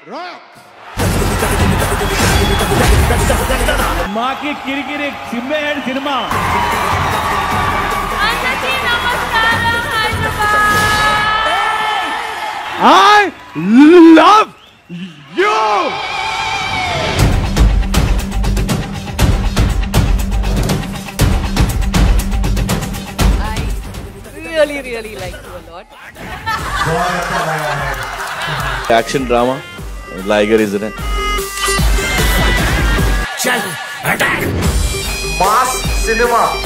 మాకి కిరికిరి సింహేడ్ cinema. I love you. I really like you a lot. Action drama, Liger, isn't it? Mass cinema.